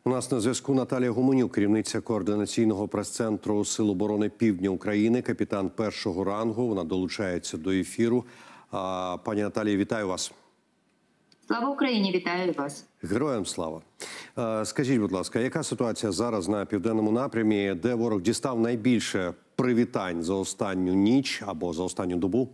У нас на зв'язку Наталія Гуменюк, керівниця координаційного прес-центру Сил оборони Півдня України, капітан першого рангу. Вона долучається до ефіру. Пані Наталія, вітаю вас. Слава Україні, вітаю вас. Героям слава. Скажіть, будь ласка, яка ситуація зараз на південному напрямі, де ворог дістав найбільше привітань за останню ніч або за останню добу?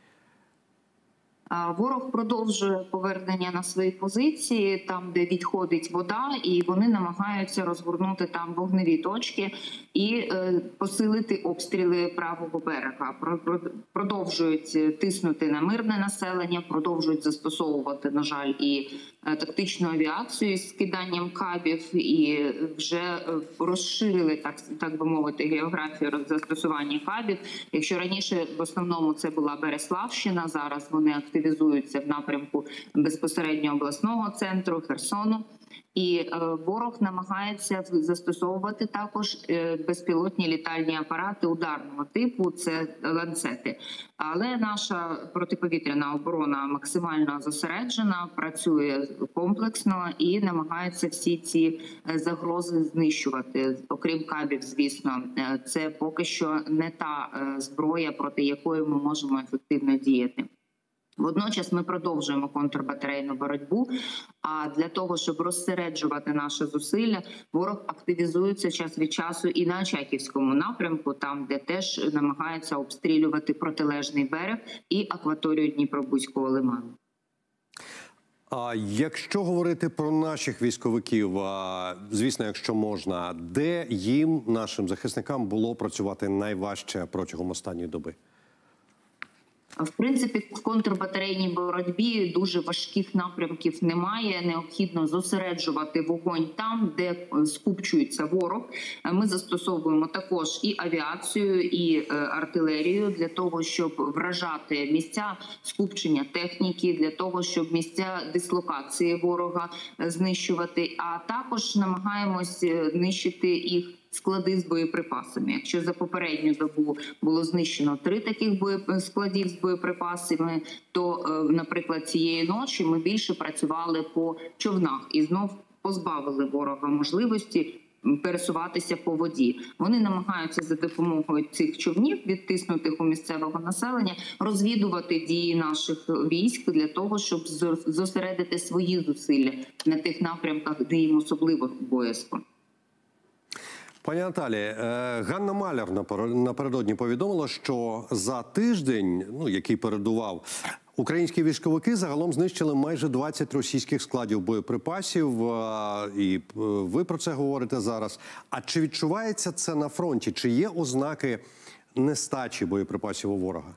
Ворог продовжує повернення на свої позиції, там, де відходить вода, і вони намагаються розгорнути там вогневі точки і посилити обстріли правого берега. Продовжують тиснути на мирне населення, продовжують застосовувати, на жаль, і тактичну авіацію з скиданням кабів, і вже розширили, так би мовити, географію застосування кабів. Якщо раніше в основному це була Береславщина, зараз вони активізуються в напрямку безпосередньо обласного центру Херсону. І ворог намагається застосовувати також безпілотні літальні апарати ударного типу, це ланцети. Але наша протиповітряна оборона максимально зосереджена, працює комплексно і намагається всі ці загрози знищувати. Окрім кабів, звісно, це поки що не та зброя, проти якої ми можемо ефективно діяти. Водночас ми продовжуємо контрбатарейну боротьбу, а для того, щоб розсереджувати наші зусилля, ворог активізується час від часу і на Очаківському напрямку, там, де теж намагається обстрілювати протилежний берег і акваторію Дніпробузького лиману. А якщо говорити про наших військовиків, звісно, якщо можна, де їм, нашим захисникам, було працювати найважче протягом останньої доби? В принципі, в контрбатарейній боротьбі дуже важких напрямків немає. Необхідно зосереджувати вогонь там, де скупчується ворог. Ми застосовуємо також і авіацію, і артилерію для того, щоб вражати місця скупчення техніки, для того, щоб місця дислокації ворога знищувати. А також намагаємось нищити їх склади з боєприпасами. Якщо за попередню добу було знищено 3 таких складів з боєприпасами, то, наприклад, цієї ночі ми більше працювали по човнах і знов позбавили ворога можливості пересуватися по воді. Вони намагаються за допомогою цих човнів, відтиснутих у місцевого населення, розвідувати дії наших військ для того, щоб зосередити свої зусилля на тих напрямках, де їм особливо боязко. Пані Наталі, Ганна Маляр напередодні повідомила, що за тиждень, який передував, українські військовики загалом знищили майже 20 російських складів боєприпасів. І ви про це говорите зараз. А чи відчувається це на фронті? Чи є ознаки нестачі боєприпасів у ворога?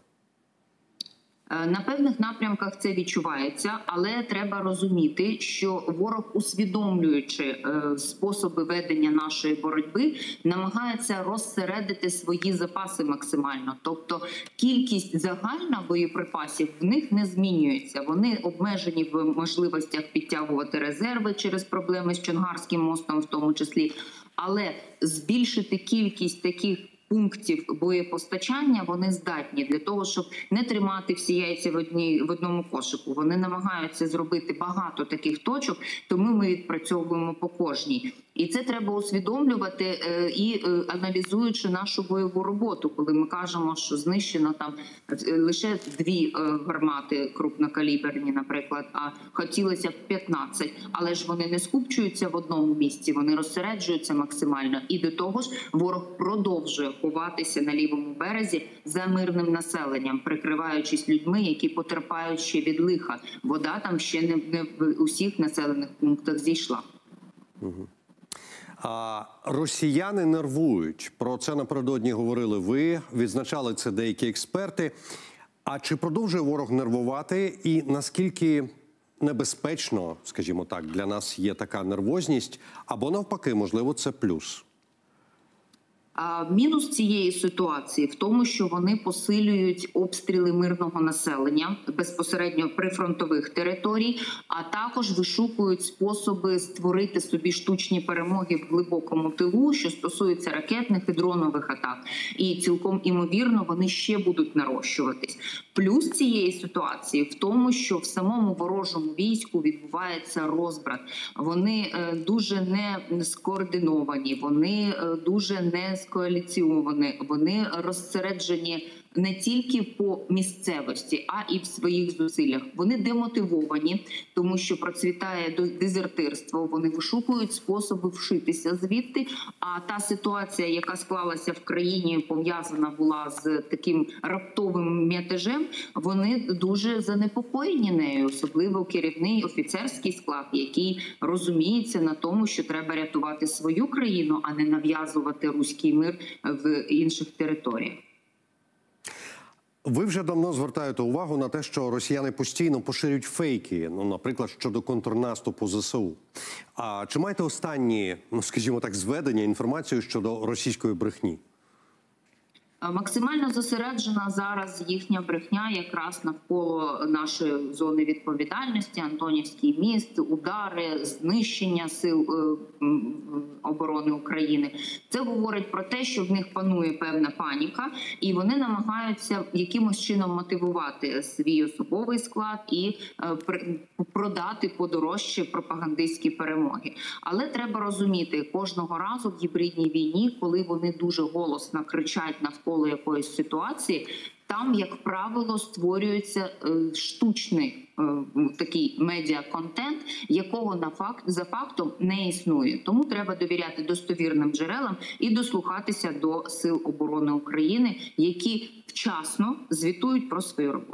На певних напрямках це відчувається, але треба розуміти, що ворог, усвідомлюючи способи ведення нашої боротьби, намагається розсередити свої запаси максимально. Тобто кількість загальна боєприпасів в них не змінюється. Вони обмежені в можливостях підтягувати резерви через проблеми з Чонгарським мостом в тому числі. Але збільшити кількість таких пунктів боєпостачання вони здатні для того, щоб не тримати всі яйця в одному кошику. Вони намагаються зробити багато таких точок, тому ми відпрацьовуємо по кожній. І це треба усвідомлювати і аналізуючи нашу бойову роботу, коли ми кажемо, що знищено там лише 2 гармати крупнокаліберні, наприклад, а хотілося б 15. Але ж вони не скупчуються в одному місці, вони розсереджуються максимально. І до того ж ворог продовжує ховатися на лівому березі за мирним населенням, прикриваючись людьми, які потерпають ще від лиха. Вода там ще не в усіх населених пунктах зійшла. Росіяни нервують. Про це напередодні говорили ви, відзначали це деякі експерти. А чи продовжує ворог нервувати і наскільки небезпечно, скажімо так, для нас є така нервозність, або навпаки, можливо, це плюс? Мінус цієї ситуації в тому, що вони посилюють обстріли мирного населення безпосередньо прифронтових територій, а також вишукують способи створити собі штучні перемоги в глибокому тилу, що стосується ракетних і дронових атак. І цілком імовірно вони ще будуть нарощуватись. Плюс цієї ситуації в тому, що в самому ворожому війську відбувається розбрат. Вони дуже не скоординовані, вони дуже не скоаліційовані, вони розсереджені не тільки по місцевості, а і в своїх зусиллях. Вони демотивовані, тому що процвітає дезертирство, вони вишукують способи вшитися звідти. А та ситуація, яка склалася в країні, пов'язана була з таким раптовим мятежем, вони дуже занепокоєні нею, особливо керівний офіцерський склад, який розуміється на тому, що треба рятувати свою країну, а не нав'язувати руський мир в інших територіях. Ви вже давно звертаєте увагу на те, що росіяни постійно поширюють фейки, наприклад, щодо контрнаступу ЗСУ. А чи маєте останні, скажімо так, зведення, інформацію щодо російської брехні? Максимально зосереджена зараз їхня брехня якраз навколо нашої зони відповідальності, Антонівський міст, удари, знищення сил оборони України. Це говорить про те, що в них панує певна паніка, і вони намагаються якимось чином мотивувати свій особовий склад і продати подорожче пропагандистські перемоги. Але треба розуміти, кожного разу в гібридній війні, коли вони дуже голосно кричать навколо якоїсь ситуації, там, як правило, створюється штучний такий медіа-контент, якого за фактом не існує. Тому треба довіряти достовірним джерелам і дослухатися до Сил оборони України, які вчасно звітують про свою роботу.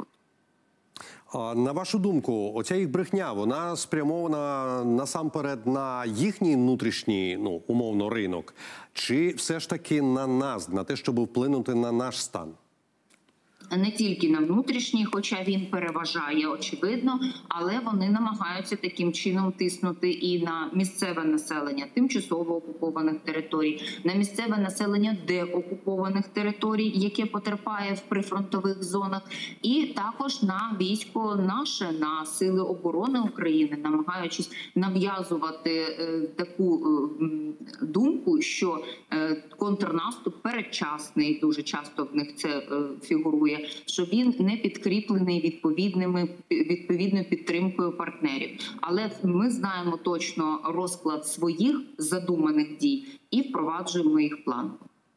На вашу думку, оця їх брехня, вона спрямована насамперед на їхній внутрішній, умовно, ринок, чи все ж таки на нас, на те, щоб вплинути на наш стан? Не тільки на внутрішній, хоча він переважає, очевидно, але вони намагаються таким чином тиснути і на місцеве населення тимчасово окупованих територій, на місцеве населення деокупованих територій, яке потерпає в прифронтових зонах, і також на військо наше, на Сили оборони України, намагаючись нав'язувати таку думку, що контрнаступ передчасний, дуже часто в них це фігурує, що він не підкріплений відповідною підтримкою партнерів. Але ми знаємо точно розклад своїх задуманих дій і впроваджуємо їх план.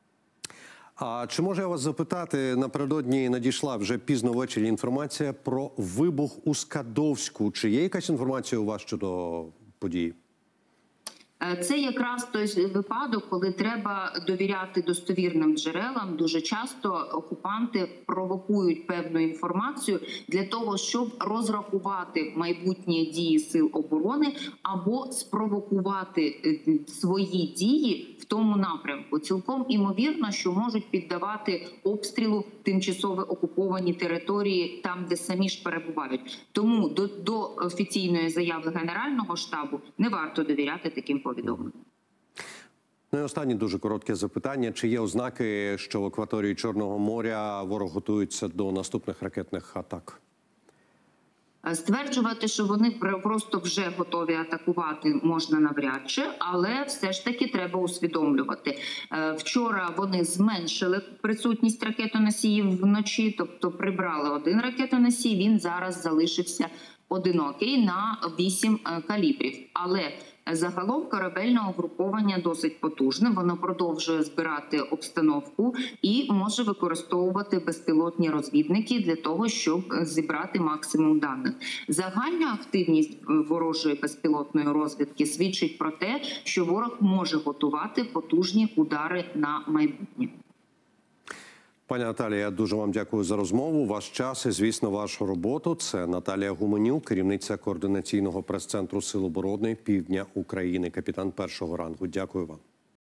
А чи можу я вас запитати, напередодні надійшла вже пізно ввечері інформація про вибух у Скадовську. Чи є якась інформація у вас щодо події? Це якраз той випадок, коли треба довіряти достовірним джерелам. Дуже часто окупанти провокують певну інформацію для того, щоб розрахувати майбутні дії Сил оборони або спровокувати свої дії в тому напрямку. Цілком імовірно, що можуть піддавати обстрілу тимчасово окуповані території там, де самі ж перебувають. Тому до офіційної заяви Генерального штабу не варто довіряти таким повідомленням. Ну і останнє дуже коротке запитання. Чи є ознаки, що в акваторії Чорного моря ворог готується до наступних ракетних атак? Стверджувати, що вони просто вже готові атакувати, можна навряд чи, але все ж таки треба усвідомлювати. Вчора вони зменшили присутність ракетоносіїв вночі, тобто прибрали один ракетоносій, він зараз залишився одинокий на 8 калібрів. Але загалом корабельне угруповання досить потужне, воно продовжує збирати обстановку і може використовувати безпілотні розвідники для того, щоб зібрати максимум даних. Загальна активність ворожої безпілотної розвідки свідчить про те, що ворог може готувати потужні удари на майбутнє. Пані Наталія, я дуже вам дякую за розмову. Ваш час і, звісно, вашу роботу. Це Наталія Гуменюк, керівниця координаційного прес-центру Сил оборони Півдня України, капітан першого рангу. Дякую вам.